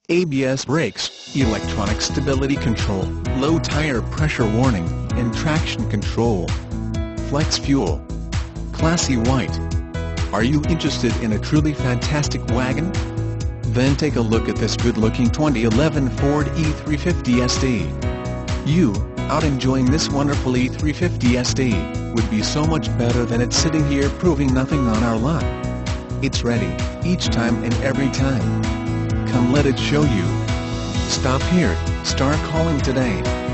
ABS brakes, electronic stability control, low tire pressure warning, and traction control. Flex fuel. Classy white. Are you interested in a truly fantastic wagon? Then take a look at this good-looking 2011 Ford E350 SD. You, out enjoying this wonderful E350 SD, would be so much better than it's sitting here proving nothing on our lot. It's ready, each time and every time. Come let it show you. Stop here, start calling today.